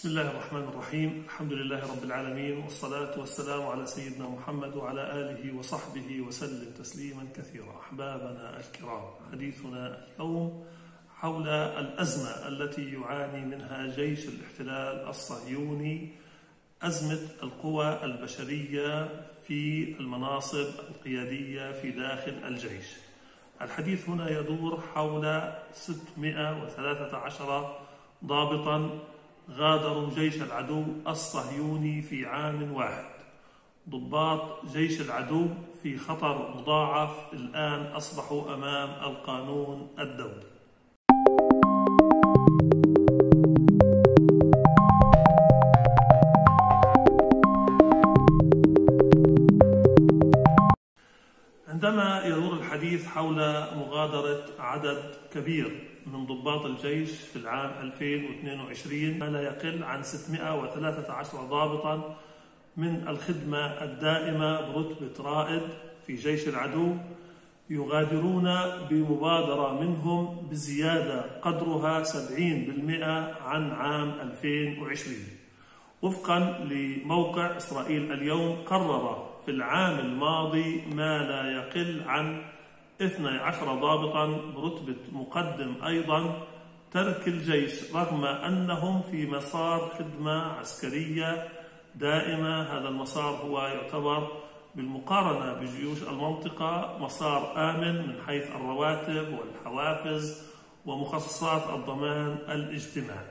بسم الله الرحمن الرحيم. الحمد لله رب العالمين، والصلاة والسلام على سيدنا محمد وعلى آله وصحبه وسلم تسليما كثيرا. أحبابنا الكرام، حديثنا اليوم حول الأزمة التي يعاني منها جيش الاحتلال الصهيوني، أزمة القوى البشرية في المناصب القيادية في داخل الجيش. الحديث هنا يدور حول 613 ضابطا غادروا جيش العدو الصهيوني في عام واحد. ضباط جيش العدو في خطر مضاعف، الآن أصبحوا أمام القانون الدولي. عندما يدور الحديث حول مغادرة عدد كبير من ضباط الجيش في العام 2022، ما لا يقل عن 613 ضابطا من الخدمة الدائمة برتبة رائد في جيش العدو يغادرون بمبادرة منهم بزيادة قدرها 70% عن عام 2020. وفقا لموقع إسرائيل اليوم، قرر في العام الماضي ما لا يقل عن 12 ضابطا برتبة مقدم أيضا ترك الجيش رغم أنهم في مسار خدمة عسكرية دائمة. هذا المسار هو يعتبر بالمقارنة بجيوش المنطقة مسار آمن من حيث الرواتب والحوافز ومخصصات الضمان الاجتماعي.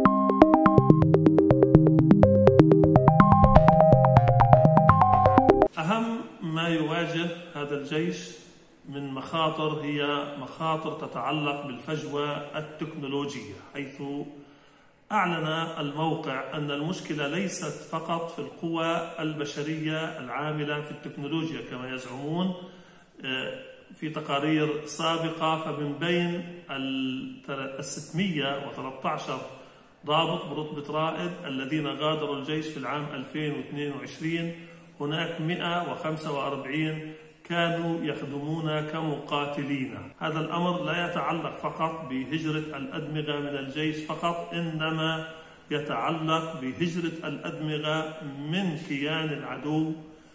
أهم ما يواجه هذا الجيش من مخاطر هي مخاطر تتعلق بالفجوة التكنولوجية، حيث أعلن الموقع أن المشكلة ليست فقط في القوى البشرية العاملة في التكنولوجيا كما يزعمون في تقارير سابقة. فمن بين 613 ضابط برتبة رائد الذين غادروا الجيش في العام 2022، هناك 145 كانوا يخدمون كمقاتلين. هذا الأمر لا يتعلق فقط بهجرة الأدمغة من الجيش فقط، إنما يتعلق بهجرة الأدمغة من كيان العدو.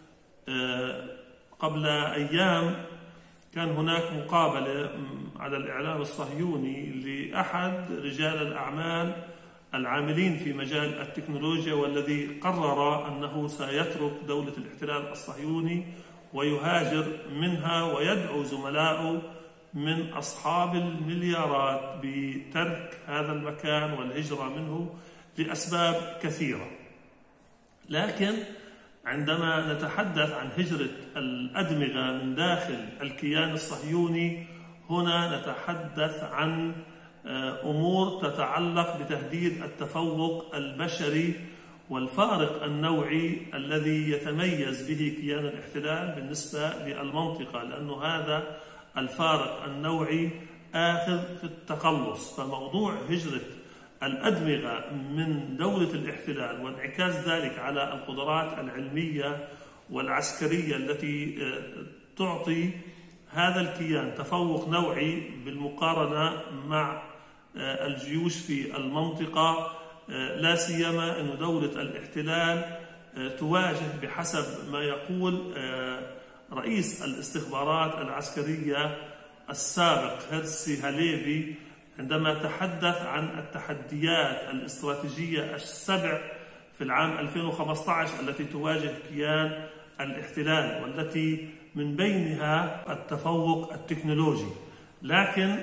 قبل أيام كان هناك مقابلة على الإعلام الصهيوني لأحد رجال الأعمال العاملين في مجال التكنولوجيا، والذي قرر أنه سيترك دولة الاحتلال الصهيوني ويهاجر منها، ويدعو زملائه من أصحاب المليارات بترك هذا المكان والهجرة منه لأسباب كثيرة. لكن عندما نتحدث عن هجرة الأدمغة من داخل الكيان الصهيوني، هنا نتحدث عن أمور تتعلق بتهديد التفوق البشري والفارق النوعي الذي يتميز به كيان الاحتلال بالنسبة للمنطقة، لأن هذا الفارق النوعي آخذ في التقلص. فموضوع هجرة الأدمغة من دولة الاحتلال وانعكاس ذلك على القدرات العلمية والعسكرية التي تعطي هذا الكيان تفوق نوعي بالمقارنة مع الجيوش في المنطقة، لا سيما أن دولة الاحتلال تواجه بحسب ما يقول رئيس الاستخبارات العسكرية السابق هرسي هاليفي عندما تحدث عن التحديات الاستراتيجية السبع في العام 2015 التي تواجه كيان الاحتلال، والتي من بينها التفوق التكنولوجي. لكن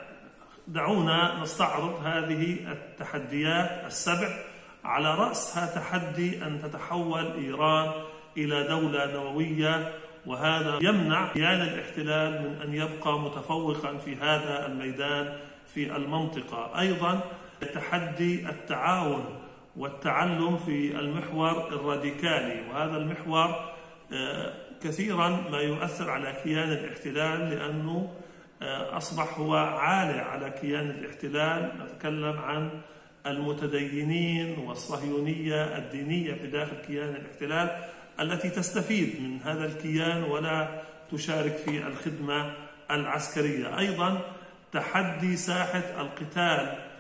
دعونا نستعرض هذه التحديات السبع. على رأسها تحدي أن تتحول إيران إلى دولة نووية، وهذا يمنع كيان الاحتلال من أن يبقى متفوقا في هذا الميدان في المنطقة. أيضا تحدي التعاون والتعلم في المحور الراديكالي، وهذا المحور كثيرا ما يؤثر على كيان الاحتلال لأنه أصبح هو عالي على كيان الاحتلال. نتكلم عن المتدينين والصهيونية الدينية في داخل كيان الاحتلال التي تستفيد من هذا الكيان ولا تشارك في الخدمة العسكرية. أيضا تحدي ساحة القتال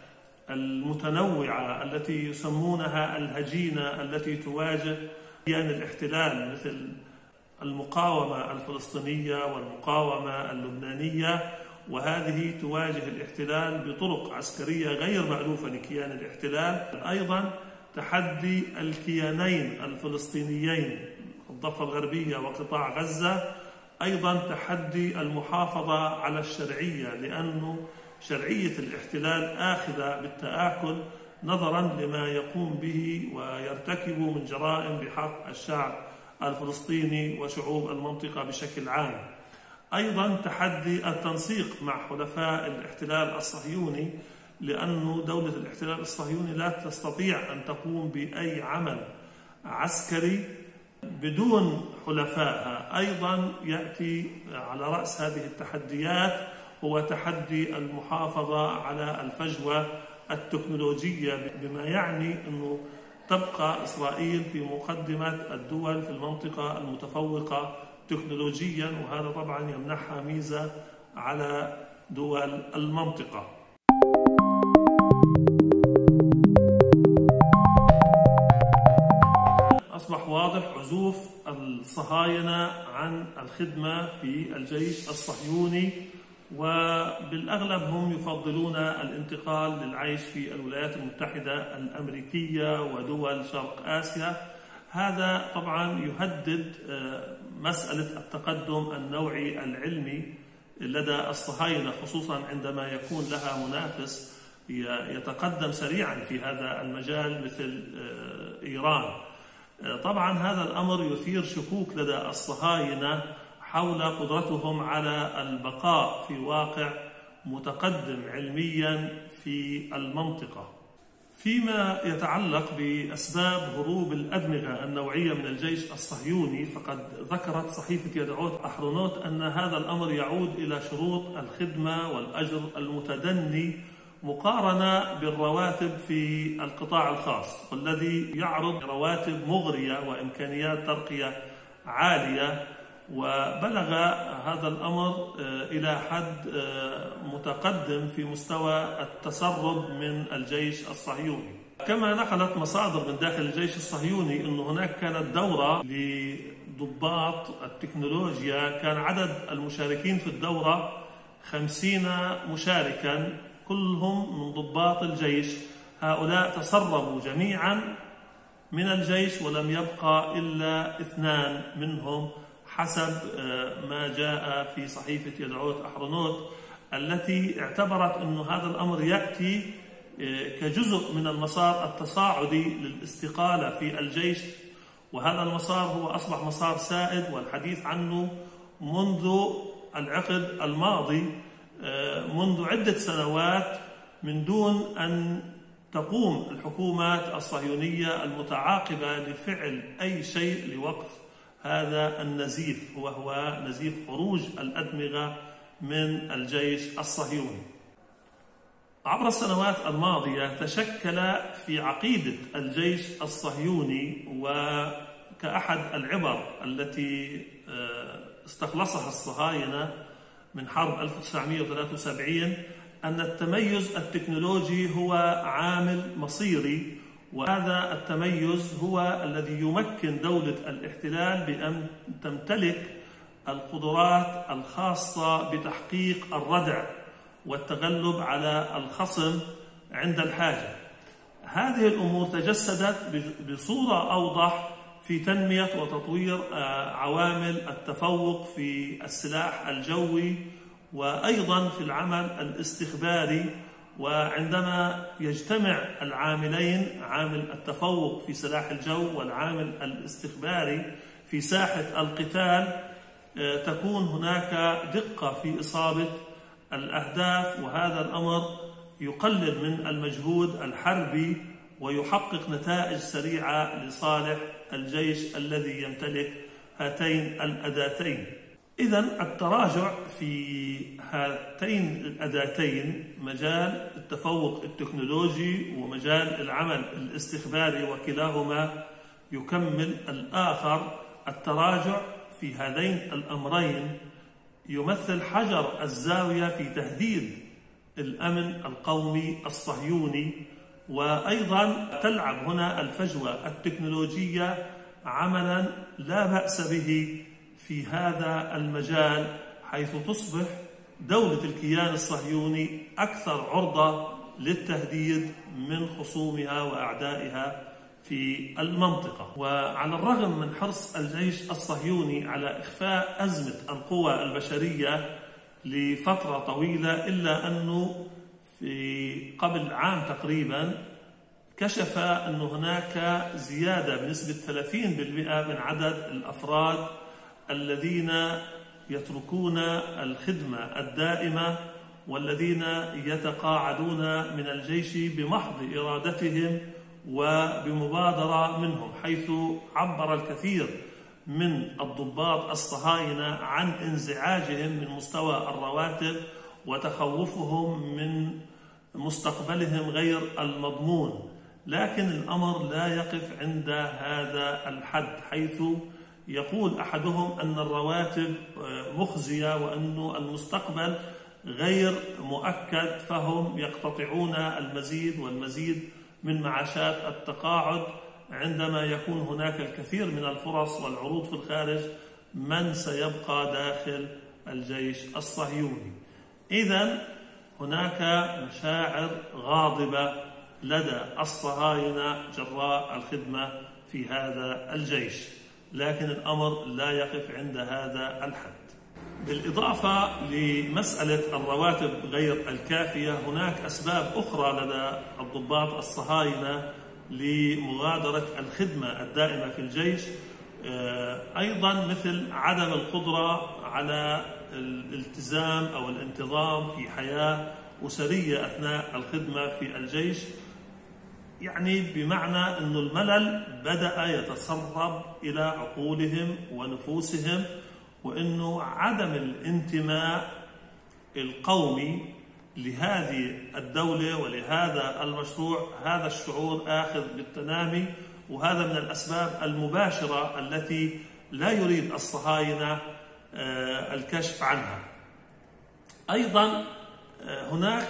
المتنوعة التي يسمونها الهجينة التي تواجه كيان الاحتلال، مثل المقاومة الفلسطينية والمقاومة اللبنانية، وهذه تواجه الاحتلال بطرق عسكرية غير مألوفة لكيان الاحتلال. أيضا تحدي الكيانين الفلسطينيين، الضفة الغربية وقطاع غزة، أيضا تحدي المحافظة على الشرعية، لأن شرعية الاحتلال آخذة بالتآكل نظرا لما يقوم به ويرتكب من جرائم بحق الشعب الفلسطيني وشعوب المنطقة بشكل عام. أيضا تحدي التنسيق مع حلفاء الاحتلال الصهيوني، لأن دولة الاحتلال الصهيوني لا تستطيع أن تقوم بأي عمل عسكري بدون حلفائها. أيضا يأتي على رأس هذه التحديات هو تحدي المحافظة على الفجوة التكنولوجية، بما يعني أنه تبقى إسرائيل في مقدمة الدول في المنطقة المتفوقة تكنولوجيا، وهذا طبعا يمنحها ميزة على دول المنطقة. أصبح واضح عزوف الصهاينة عن الخدمة في الجيش الصهيوني، وبالأغلب هم يفضلون الانتقال للعيش في الولايات المتحدة الأمريكية ودول شرق آسيا. هذا طبعا يهدد مسألة التقدم النوعي العلمي لدى الصهاينة، خصوصا عندما يكون لها منافس يتقدم سريعا في هذا المجال مثل إيران. طبعا هذا الأمر يثير شكوك لدى الصهاينة حول قدرتهم على البقاء في واقع متقدم علميا في المنطقة. فيما يتعلق بأسباب هروب الأدمغة النوعية من الجيش الصهيوني، فقد ذكرت صحيفة يدعوت أحرونوت أن هذا الأمر يعود إلى شروط الخدمة والأجر المتدني مقارنة بالرواتب في القطاع الخاص، والذي يعرض رواتب مغرية وإمكانيات ترقية عالية، وبلغ هذا الأمر إلى حد متقدم في مستوى التسرب من الجيش الصهيوني. كما نقلت مصادر من داخل الجيش الصهيوني أن هناك كانت دورة لضباط التكنولوجيا، كان عدد المشاركين في الدورة 50 مشاركا كلهم من ضباط الجيش. هؤلاء تسربوا جميعا من الجيش ولم يبقى إلا 2 منهم حسب ما جاء في صحيفة يدعوت أحرونوت، التي اعتبرت أن هذا الأمر يأتي كجزء من المسار التصاعدي للاستقالة في الجيش، وهذا المسار هو أصبح مسار سائد والحديث عنه منذ العقد الماضي، منذ عدة سنوات، من دون أن تقوم الحكومات الصهيونية المتعاقبة لفعل أي شيء لوقف هذا النزيف، وهو نزيف خروج الأدمغة من الجيش الصهيوني. عبر السنوات الماضية تشكل في عقيدة الجيش الصهيوني وكأحد العبر التي استخلصها الصهاينة من حرب 1973 أن التميز التكنولوجي هو عامل مصيري، وهذا التميز هو الذي يمكن دولة الاحتلال بأن تمتلك القدرات الخاصة بتحقيق الردع والتغلب على الخصم عند الحاجة. هذه الأمور تجسدت بصورة أوضح في تنمية وتطوير عوامل التفوق في السلاح الجوي، وأيضا في العمل الاستخباري. وعندما يجتمع العاملين، عامل التفوق في سلاح الجو والعامل الاستخباري في ساحة القتال، تكون هناك دقة في إصابة الأهداف، وهذا الأمر يقلل من المجهود الحربي ويحقق نتائج سريعة لصالح الجيش الذي يمتلك هاتين الأداتين. إذن التراجع في هاتين الأداتين، مجال التفوق التكنولوجي ومجال العمل الاستخباري، وكلاهما يكمل الآخر. التراجع في هذين الأمرين يمثل حجر الزاوية في تهديد الأمن القومي الصهيوني. وأيضا تلعب هنا الفجوة التكنولوجية عملا لا بأس به في هذا المجال، حيث تصبح دولة الكيان الصهيوني أكثر عرضة للتهديد من خصومها وأعدائها في المنطقة. وعلى الرغم من حرص الجيش الصهيوني على إخفاء أزمة القوى البشرية لفترة طويلة، إلا أنه في قبل عام تقريبا كشف أن هناك زيادة بنسبة 30% من عدد الأفراد الذين يتركون الخدمة الدائمة والذين يتقاعدون من الجيش بمحض إرادتهم وبمبادرة منهم، حيث عبر الكثير من الضباط الصهاينة عن انزعاجهم من مستوى الرواتب وتخوفهم من مستقبلهم غير المضمون. لكن الأمر لا يقف عند هذا الحد، حيث يقول أحدهم أن الرواتب مخزية وأن المستقبل غير مؤكد، فهم يقتطعون المزيد والمزيد من معاشات التقاعد عندما يكون هناك الكثير من الفرص والعروض في الخارج من سيبقى داخل الجيش الصهيوني. إذن هناك مشاعر غاضبة لدى الصهاينة جراء الخدمة في هذا الجيش، لكن الأمر لا يقف عند هذا الحد. بالإضافة لمسألة الرواتب غير الكافية، هناك أسباب أخرى لدى الضباط الصهاينة لمغادرة الخدمة الدائمة في الجيش، أيضا مثل عدم القدرة على الالتزام أو الانتظام في حياة أسرية أثناء الخدمة في الجيش، يعني بمعنى أن الملل بدأ يتسرب إلى عقولهم ونفوسهم، وأنه عدم الانتماء القومي لهذه الدولة ولهذا المشروع، هذا الشعور آخذ بالتنامي، وهذا من الأسباب المباشرة التي لا يريد الصهاينة الكشف عنها. أيضا هناك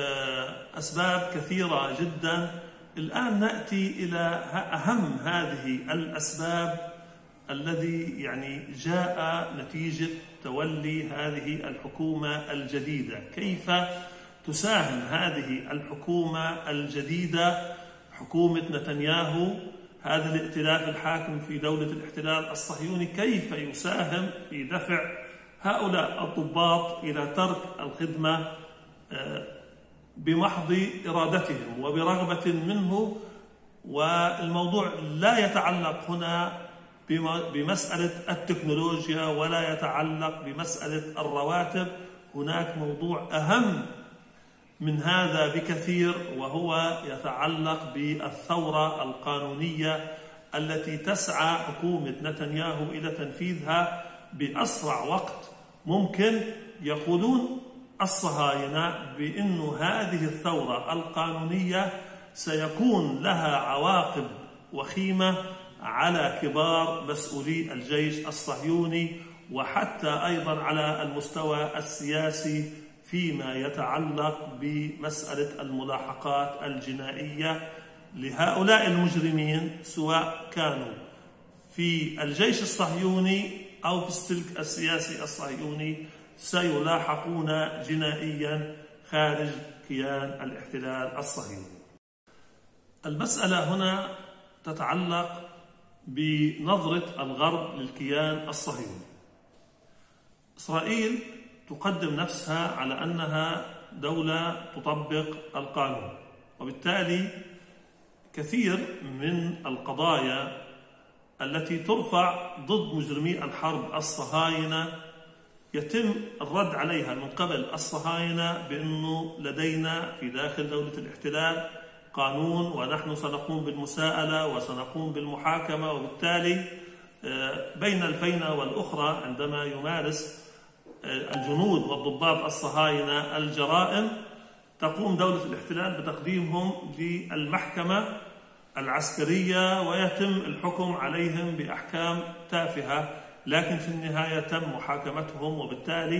أسباب كثيرة جدا. الآن نأتي إلى أهم هذه الأسباب الذي جاء نتيجة تولي هذه الحكومة الجديدة. كيف تساهم هذه الحكومة الجديدة، حكومة نتنياهو، هذا الائتلاف الحاكم في دولة الاحتلال الصهيوني، كيف يساهم في دفع هؤلاء الضباط إلى ترك الخدمة بمحض إرادتهم وبرغبة منه. والموضوع لا يتعلق هنا بمسألة التكنولوجيا ولا يتعلق بمسألة الرواتب، هناك موضوع أهم من هذا بكثير، وهو يتعلق بالثورة القانونية التي تسعى حكومة نتنياهو إلى تنفيذها بأسرع وقت ممكن. يقولون الصهاينة بأن هذه الثورة القانونية سيكون لها عواقب وخيمة على كبار مسؤولي الجيش الصهيوني، وحتى أيضا على المستوى السياسي فيما يتعلق بمسألة الملاحقات الجنائية لهؤلاء المجرمين، سواء كانوا في الجيش الصهيوني أو في السلك السياسي الصهيوني، سيلاحقون جنائيا خارج كيان الاحتلال الصهيوني. المسألة هنا تتعلق بنظرة الغرب للكيان الصهيوني. إسرائيل تقدم نفسها على أنها دولة تطبق القانون، وبالتالي كثير من القضايا التي ترفع ضد مجرمي الحرب الصهاينة يتم الرد عليها من قبل الصهاينة بأنه لدينا في داخل دولة الاحتلال قانون، ونحن سنقوم بالمساءلة وسنقوم بالمحاكمة. وبالتالي بين الفينة والأخرى عندما يمارس الجنود والضباط الصهاينة الجرائم، تقوم دولة الاحتلال بتقديمهم للمحكمة العسكرية ويتم الحكم عليهم بأحكام تافهة، لكن في النهاية تم محاكمتهم. وبالتالي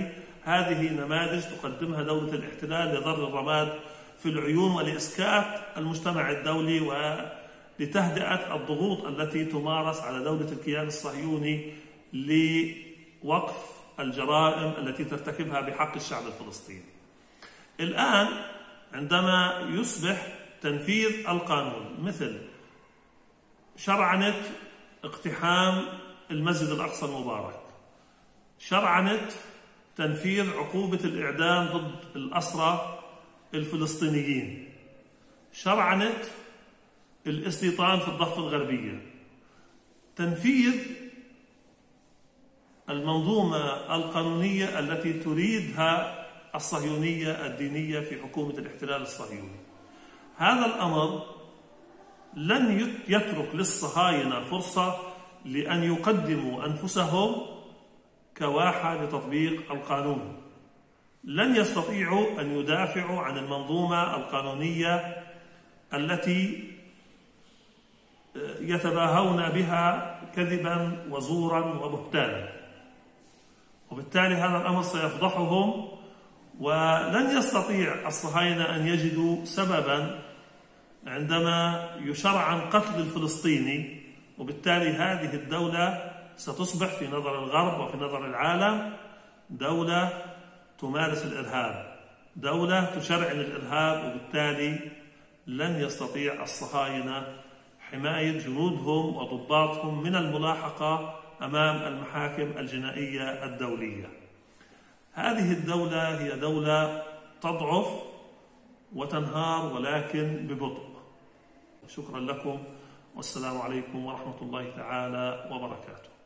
هذه نماذج تقدمها دولة الاحتلال لضر الرماد في العيون ولإسكات المجتمع الدولي ولتهدئة الضغوط التي تمارس على دولة الكيان الصهيوني لوقف الجرائم التي ترتكبها بحق الشعب الفلسطيني. الآن عندما يصبح تنفيذ القانون مثل شرعنة اقتحام المسجد الأقصى المبارك، شرعنة تنفيذ عقوبة الإعدام ضد الأسرى الفلسطينيين، شرعنة الاستيطان في الضفة الغربية، تنفيذ المنظومة القانونية التي تريدها الصهيونية الدينية في حكومة الاحتلال الصهيوني. هذا الأمر لن يترك للصهاينة فرصة لأن يقدموا أنفسهم كواحة لتطبيق القانون. لن يستطيعوا أن يدافعوا عن المنظومة القانونية التي يتباهون بها كذبا وزورا وبهتانا، وبالتالي هذا الأمر سيفضحهم، ولن يستطيع الصهاينة أن يجدوا سببا عندما يشرعن قتل الفلسطيني، وبالتالي هذه الدولة ستصبح في نظر الغرب وفي نظر العالم دولة تمارس الإرهاب، دولة تشرعن الإرهاب، وبالتالي لن يستطيع الصهاينة حماية جنودهم وضباطهم من الملاحقة أمام المحاكم الجنائية الدولية. هذه الدولة هي دولة تضعف وتنهار ولكن ببطء. شكرا لكم، والسلام عليكم ورحمة الله تعالى وبركاته.